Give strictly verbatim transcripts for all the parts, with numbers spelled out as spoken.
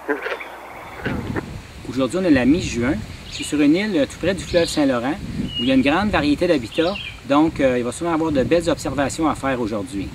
Aujourd'hui, on est la mi-juin. Je suis sur une île tout près du fleuve Saint-Laurent où il y a une grande variété d'habitats. Donc, euh, il va sûrement y avoir de belles observations à faire aujourd'hui.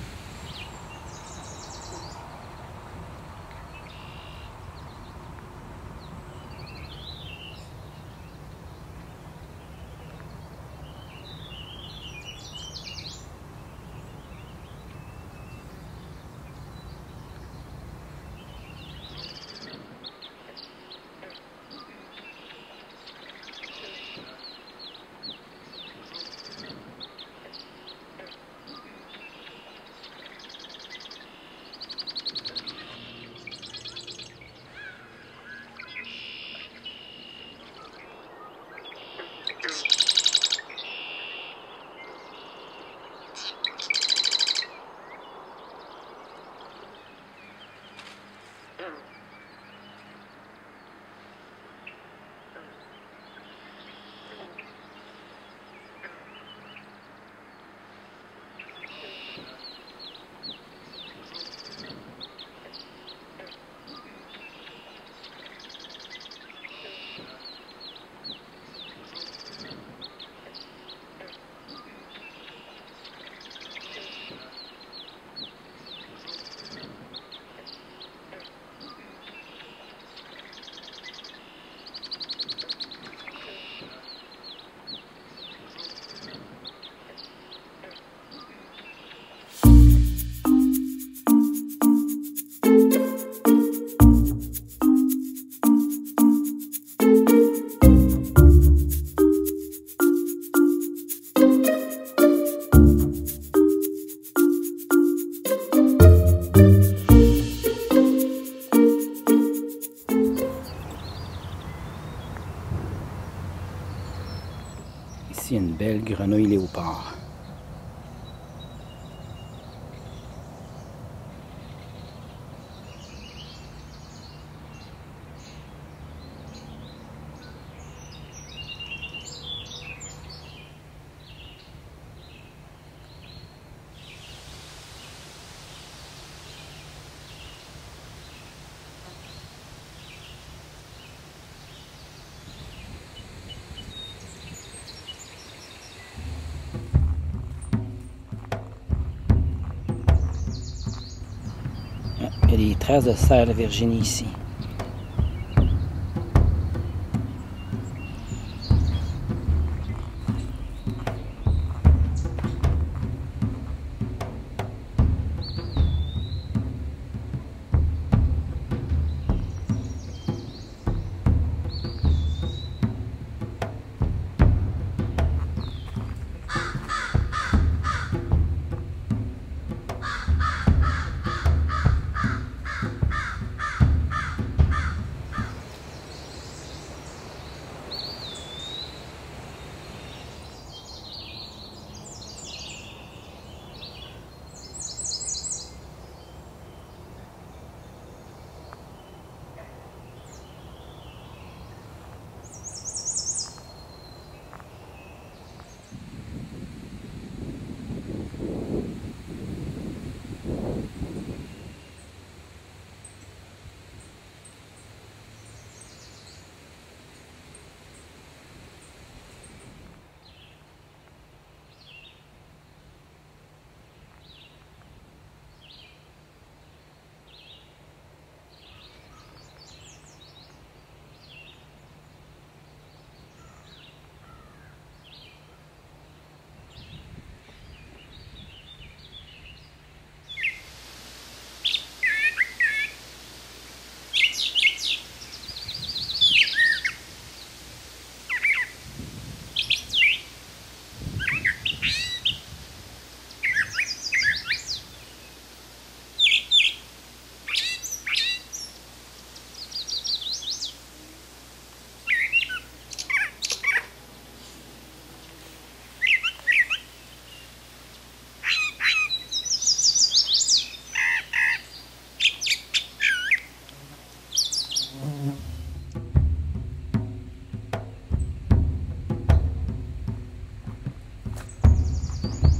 Ici, une belle grenouille léopard. Il y a des traces de cerf de Virginie ici.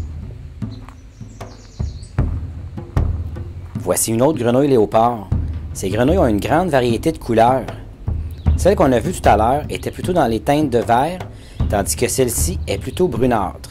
Voici une autre grenouille léopard. Ces grenouilles ont une grande variété de couleurs. Celle qu'on a vue tout à l'heure était plutôt dans les teintes de vert, tandis que celle-ci est plutôt brunâtre.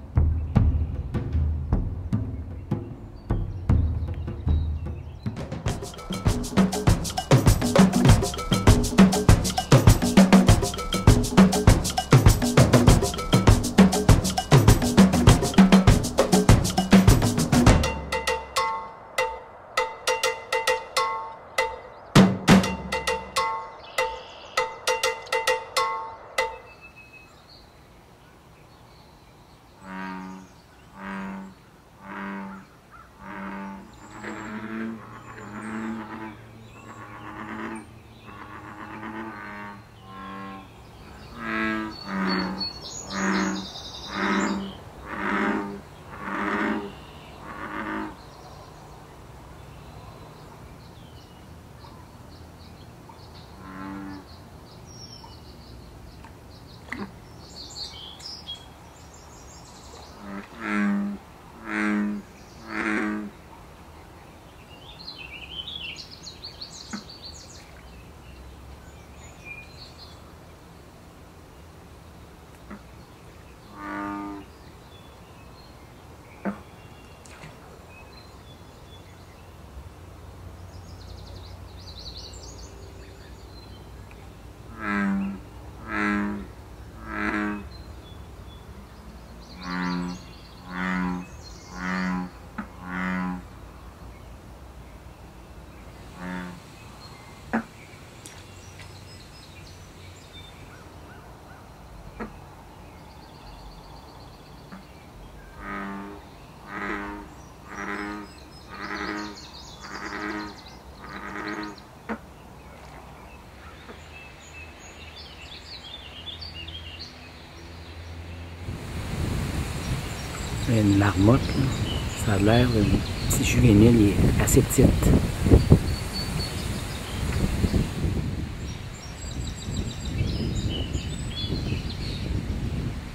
Une marmotte, là. Ça a l'air d'un petit juvénile, il est assez petite.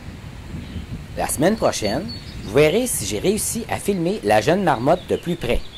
La semaine prochaine, vous verrez si j'ai réussi à filmer la jeune marmotte de plus près.